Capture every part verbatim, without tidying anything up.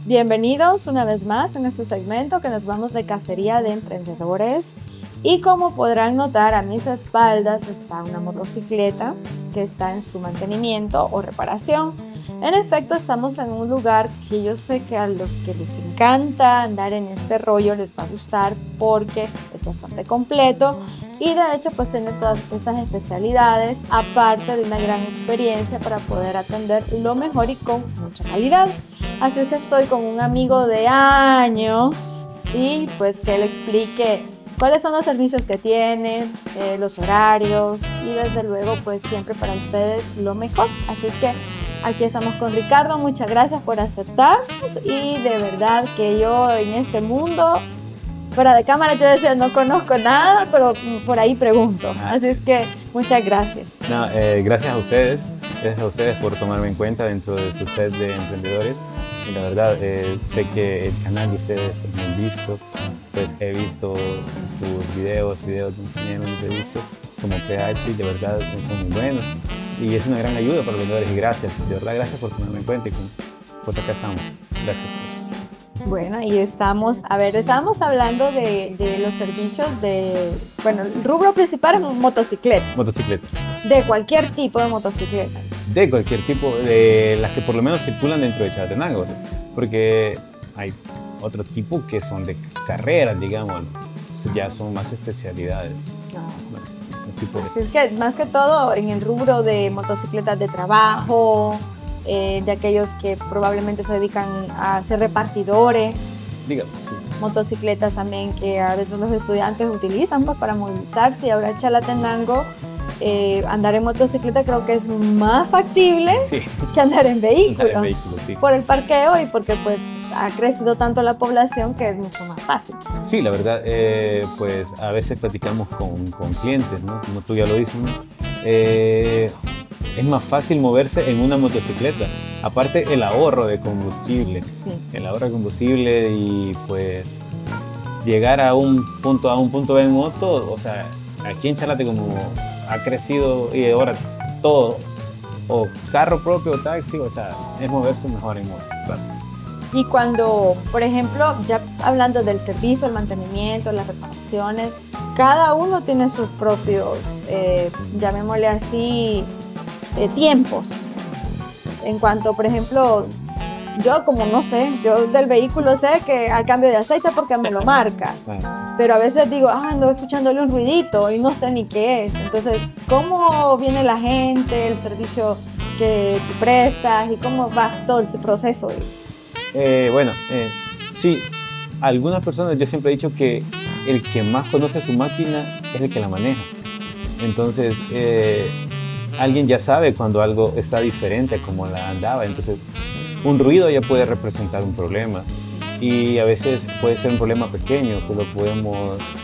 Bienvenidos una vez más en este segmento que nos vamos de cacería de emprendedores. Y como podrán notar, a mis espaldas está una motocicleta que está en su mantenimiento o reparación. En efecto, estamos en un lugar que yo sé que a los que les encanta andar en este rollo les va a gustar porque es bastante completo y de hecho pues tiene todas estas especialidades, aparte de una gran experiencia para poder atender lo mejor y con mucha calidad. Así es que estoy con un amigo de años y pues que él explique cuáles son los servicios que tiene, eh, los horarios y desde luego pues siempre para ustedes lo mejor. Así es que aquí estamos con Ricardo, muchas gracias por aceptarnos y de verdad que yo en este mundo, fuera de cámara yo decía no conozco nada, pero por ahí pregunto. Así es que muchas gracias. No, eh, gracias a ustedes, gracias a ustedes por tomarme en cuenta dentro de su set de emprendedores. Y la verdad, eh, sé que el canal de ustedes me han visto, pues he visto sus videos, videos de ingenieros los he visto como P H y de verdad son muy buenos. Y es una gran ayuda para los vendedores y gracias, de verdad gracias por tomarme en cuenta y pues acá estamos, gracias. Bueno, y estamos, a ver, estábamos hablando de, de los servicios de, bueno, el rubro principal es motocicleta. Motocicleta. De cualquier tipo de motocicleta. De cualquier tipo, de las que por lo menos circulan dentro de Chalatenango, porque hay otro tipo que son de carreras, digamos, ya son más especialidades. No. Más, tipo de... Así es que más que todo en el rubro de motocicletas de trabajo, eh, de aquellos que probablemente se dedican a ser repartidores. Dígame, sí. Motocicletas también que a veces los estudiantes utilizan pues, para movilizarse y ahora en Chalatenango. Eh, andar en motocicleta creo que es más factible sí. que andar en vehículo, andar en vehículo sí. por el parqueo y porque pues ha crecido tanto la población que es mucho más fácil. Sí, la verdad, eh, pues a veces platicamos con, con clientes, ¿no? Como tú ya lo dices, ¿no? eh, es más fácil moverse en una motocicleta, aparte el ahorro de combustible, sí. el ahorro de combustible y pues llegar a un punto A, un punto B en moto, o sea, aquí en Chalate como ha crecido y ahora todo, o carro propio o taxi, o sea, es moverse mejor en moto, claro. Y cuando, por ejemplo, ya hablando del servicio, el mantenimiento, las reparaciones, cada uno tiene sus propios, eh, llamémosle así, eh, tiempos. En cuanto, por ejemplo, yo como no sé, yo del vehículo sé que al cambio de aceite porque me lo marca, pero a veces digo, ah, ando escuchándole un ruidito y no sé ni qué es. Entonces, ¿cómo viene la gente, el servicio que tú prestas y cómo va todo ese proceso? Eh, bueno, eh, sí, algunas personas, yo siempre he dicho que el que más conoce su máquina es el que la maneja. Entonces, eh, alguien ya sabe cuando algo está diferente a como la andaba, entonces un ruido ya puede representar un problema y a veces puede ser un problema pequeño que lo podemos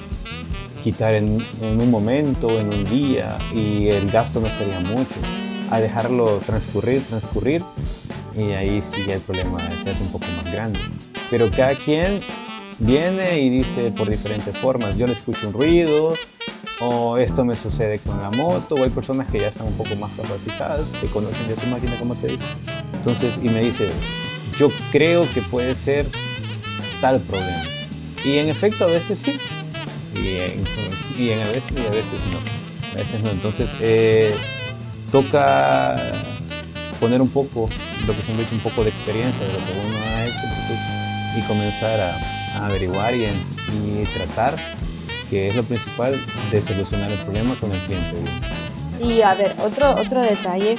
quitar en, en un momento, en un día y el gasto no sería mucho. A dejarlo transcurrir, transcurrir y ahí sí ya el problema se hace un poco más grande. Pero cada quien viene y dice por diferentes formas, yo le escucho un ruido o esto me sucede con la moto, o hay personas que ya están un poco más capacitadas, que conocen ya su máquina como te digo. Entonces, y me dice, yo creo que puede ser tal problema. Y en efecto, a veces sí. Y, en, y en a veces y a veces no. A veces no. Entonces, eh, toca poner un poco, lo que se me dice, un poco de experiencia de lo que uno ha hecho. Entonces, y comenzar a, a averiguar y, y tratar, que es lo principal, de solucionar el problema con el cliente. Y a ver, otro, otro detalle.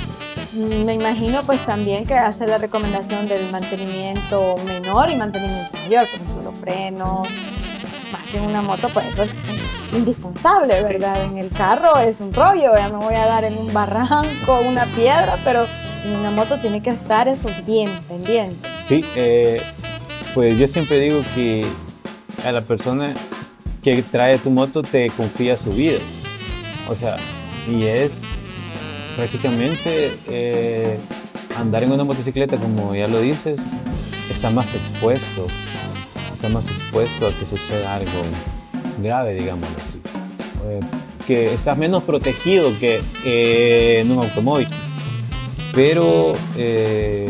Me imagino pues también que hace la recomendación del mantenimiento menor y mantenimiento mayor, por ejemplo los frenos, más que en una moto pues eso es indispensable, ¿verdad? Sí. En el carro es un rollo, ya me voy a dar en un barranco, una piedra, pero en una moto tiene que estar eso bien pendiente. Sí, eh, pues yo siempre digo que a la persona que trae tu moto te confía su vida, o sea, y es prácticamente eh, andar en una motocicleta, como ya lo dices, está más expuesto, está más expuesto a que suceda algo grave, digamos así. Eh, que estás menos protegido que eh, en un automóvil. Pero eh, si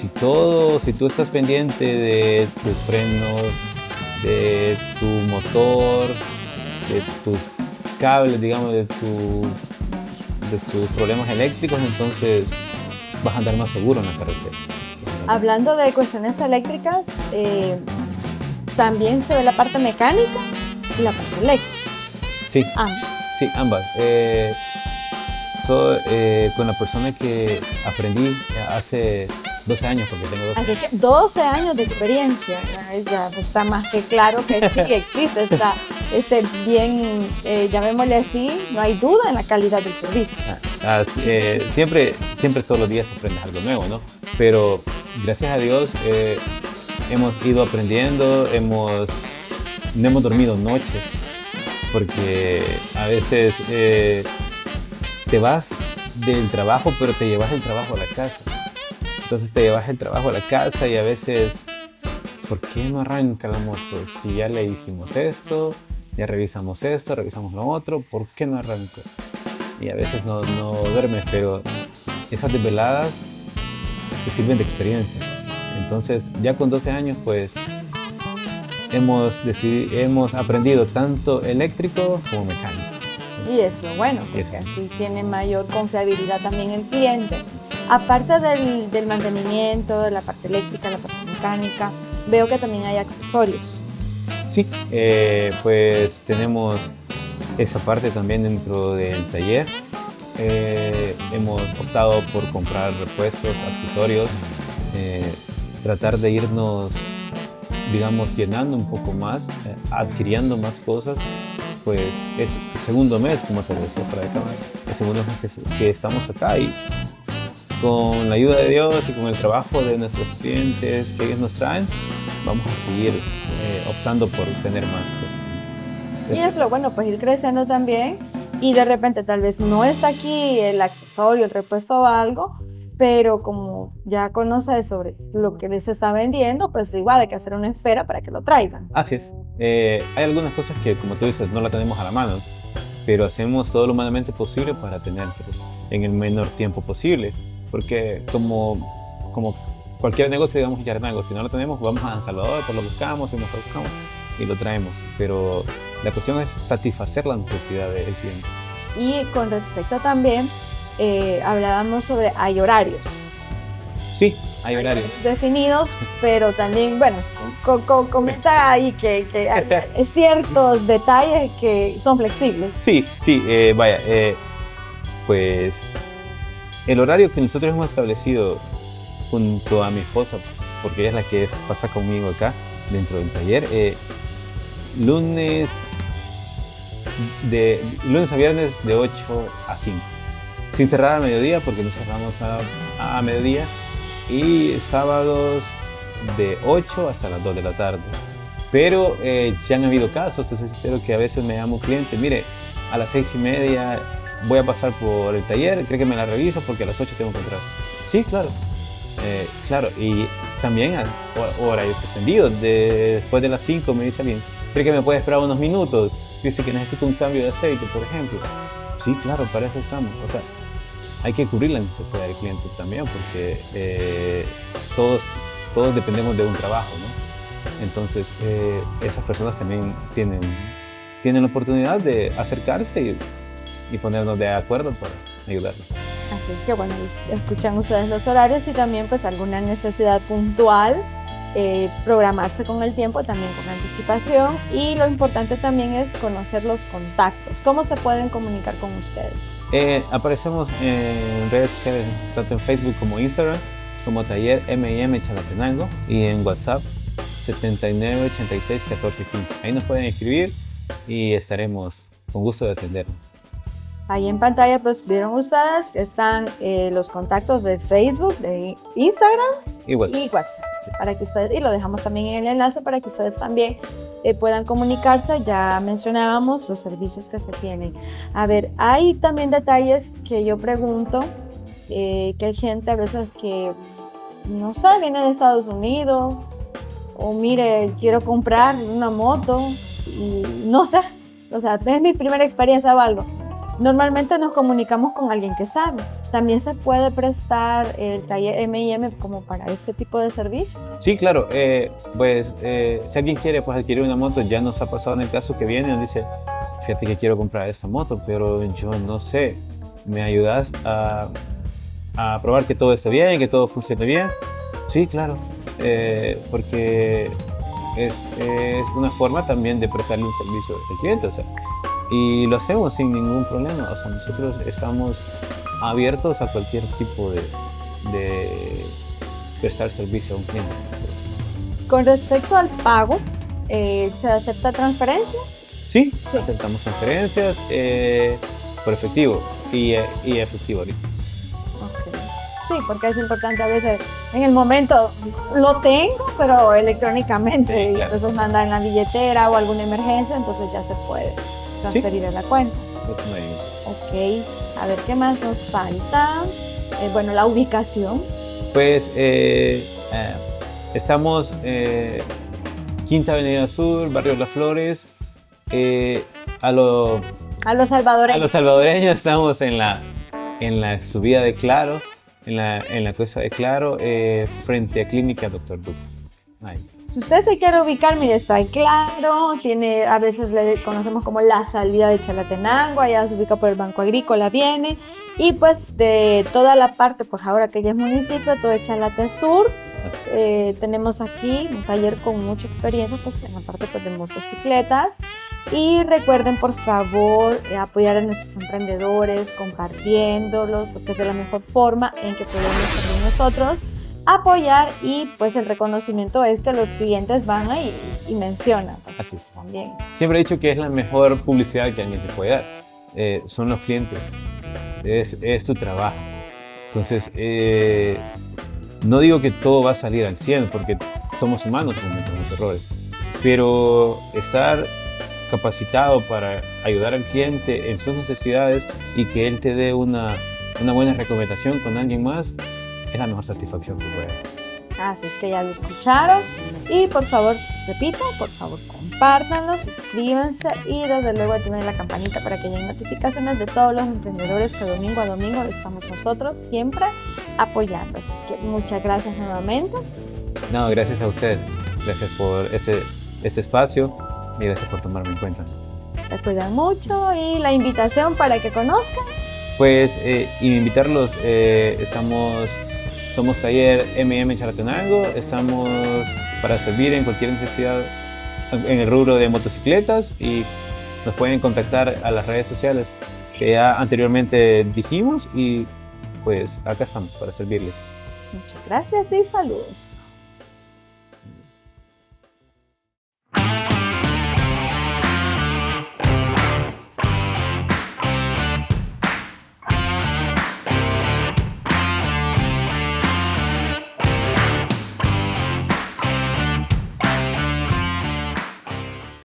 si todo, si tú estás pendiente de tus frenos, de tu motor, de tus cables, digamos, de, tu, de tus problemas eléctricos, entonces vas a andar más seguro en la carretera. Hablando de cuestiones eléctricas, eh, también se ve la parte mecánica y la parte eléctrica. Sí, ambas. Sí, ambas. Eh, so, eh, con la persona que aprendí hace doce años, porque tengo doce Así años. que doce años de experiencia, ya está más que claro que sí existe, está este, bien, eh, llamémosle así, no hay duda en la calidad del servicio. Ah, eh, siempre, siempre todos los días aprendes algo nuevo, ¿no? Pero gracias a Dios eh, hemos ido aprendiendo, hemos, no hemos dormido noches, porque a veces eh, te vas del trabajo, pero te llevas el trabajo a la casa. Entonces te llevas el trabajo a la casa y a veces, ¿por qué no arranca la moto? Si ya le hicimos esto, ya revisamos esto, revisamos lo otro, ¿por qué no arranca? Y a veces no, no duermes, pero esas desveladas te sirven de experiencia. Entonces ya con doce años pues hemos, decidido, hemos aprendido tanto eléctrico como mecánico. Y es lo bueno, porque así tiene mayor confiabilidad también el cliente. Aparte del, del mantenimiento, de la parte eléctrica, la parte mecánica, veo que también hay accesorios. Sí, eh, pues tenemos esa parte también dentro del taller. Eh, hemos optado por comprar repuestos, accesorios, eh, tratar de irnos, digamos, llenando un poco más, eh, adquiriendo más cosas. Pues es el segundo mes, como te decía por acá, el segundo mes que, que estamos acá y con la ayuda de Dios y con el trabajo de nuestros clientes que ellos nos traen, vamos a seguir eh, optando por tener más cosas. Y es lo bueno, pues ir creciendo también y de repente tal vez no está aquí el accesorio, el repuesto o algo, pero como ya conoces sobre lo que les está vendiendo, pues igual hay que hacer una espera para que lo traigan. Así es. Eh, hay algunas cosas que, como tú dices, no la tenemos a la mano, pero hacemos todo lo humanamente posible para tenérselo en el menor tiempo posible. Porque como, como cualquier negocio, digamos, Yarnango, si no lo tenemos, vamos a San Salvador, pues lo buscamos, y lo buscamos y lo traemos. Pero la cuestión es satisfacer la necesidad del cliente. Y con respecto también, eh, hablábamos sobre, hay horarios. Sí, hay horarios. Definidos, pero también, bueno, co co comenta ahí que, que hay ciertos detalles que son flexibles. Sí, sí, eh, vaya, eh, pues el horario que nosotros hemos establecido junto a mi esposa, porque ella es la que pasa conmigo acá dentro del taller, eh, lunes, de, lunes a viernes de ocho a cinco, sin cerrar a mediodía porque nos cerramos a, a mediodía, y sábados de ocho hasta las dos de la tarde. Pero eh, ya han habido casos, te soy sincero, que a veces me llama un cliente, mire, a las seis y media voy a pasar por el taller, ¿cree que me la reviso? Porque a las ocho tengo que entrar. Sí, claro. Eh, claro, y también a horarios extendidos. De, después de las cinco me dice alguien, ¿cree que me puede esperar unos minutos? Dice que necesito un cambio de aceite, por ejemplo. Sí, claro, para eso estamos. O sea, hay que cubrir la necesidad del cliente también, porque eh, todos, todos dependemos de un trabajo, ¿no? Entonces, eh, esas personas también tienen, tienen la oportunidad de acercarse y y ponernos de acuerdo para ayudarlos. Así es que bueno, escuchan ustedes los horarios y también pues alguna necesidad puntual, eh, programarse con el tiempo, también con anticipación, y lo importante también es conocer los contactos. ¿Cómo se pueden comunicar con ustedes? Eh, aparecemos en redes sociales, tanto en Facebook como Instagram, como Taller M y M Chalatenango, y en WhatsApp setenta y nueve ochenta y seis catorce quince. Ahí nos pueden escribir y estaremos con gusto de atendernos. Ahí en pantalla pues vieron ustedes que están eh, los contactos de Facebook, de Instagram y WhatsApp, y, WhatsApp sí. Para que ustedes, y lo dejamos también en el enlace para que ustedes también eh, puedan comunicarse. Ya mencionábamos los servicios que se tienen. A ver, hay también detalles que yo pregunto, eh, que hay gente a veces que, no sé, viene de Estados Unidos o mire, quiero comprar una moto y no sé, o sea, es mi primera experiencia o algo. normalmente nos comunicamos con alguien que sabe. ¿También se puede prestar el taller M I M como para ese tipo de servicio? Sí, claro. Eh, pues eh, si alguien quiere pues, adquirir una moto, ya nos ha pasado en el caso que viene y nos dice, fíjate que quiero comprar esta moto, pero yo no sé, ¿me ayudas a, a probar que todo esté bien, que todo funcione bien? Sí, claro, eh, porque es, es una forma también de prestarle un servicio al cliente, o sea, y lo hacemos sin ningún problema. O sea, nosotros estamos abiertos a cualquier tipo de, de prestar servicio a un cliente. Con respecto al pago, eh, ¿se acepta transferencia? Sí, sí. Aceptamos transferencias eh, por efectivo y, y efectivo ahorita. Okay. Sí, porque es importante a veces, en el momento lo tengo, pero electrónicamente, sí, claro. Y entonces manda en la billetera o alguna emergencia, entonces ya se puede transferir ¿Sí? a la cuenta. Eso no hay. Ok, a ver qué más nos falta. Eh, bueno, la ubicación. Pues eh, eh, estamos eh, Quinta Avenida Sur, Barrio Las Flores. Eh, a, lo, a los salvadoreños. A los salvadoreños estamos en la, en la subida de Claro, en la, en la cuesta de Claro, eh, frente a Clínica Doctor Duque. Ahí. Si usted se quiere ubicar, mire, está en Claro, tiene, a veces le conocemos como la salida de Chalatenango, allá se ubica por el Banco Agrícola, viene, y pues de toda la parte, pues ahora que ya es municipio, todo de Chalate Sur, eh, tenemos aquí un taller con mucha experiencia, pues en la parte pues, de motocicletas, y recuerden por favor eh, apoyar a nuestros emprendedores, compartiéndolos, porque es de la mejor forma en que podemos también nosotros apoyar, y pues el reconocimiento es que los clientes van ahí y, y mencionan. Pues, así es. También. Siempre he dicho que es la mejor publicidad que alguien se puede dar. Eh, son los clientes, es, es tu trabajo. Entonces, eh, no digo que todo va a salir al cien, porque somos humanos y cometemos errores, pero estar capacitado para ayudar al cliente en sus necesidades y que él te dé una, una buena recomendación con alguien más, es la mejor satisfacción que puede. Así es que ya lo escucharon, y por favor, repito, por favor compártanlo, suscríbanse y desde luego activen la campanita para que lleguen notificaciones de todos los emprendedores que domingo a domingo estamos nosotros siempre apoyando. Así que muchas gracias nuevamente. No, gracias a usted, gracias por este, este espacio y gracias por tomarme en cuenta. Se cuidan mucho, y la invitación para que conozcan. Pues eh, invitarlos, eh, estamos... Somos Taller M I M Chalatenango, estamos para servir en cualquier necesidad en el rubro de motocicletas, y nos pueden contactar a las redes sociales que ya anteriormente dijimos, y pues acá estamos para servirles. Muchas gracias y saludos.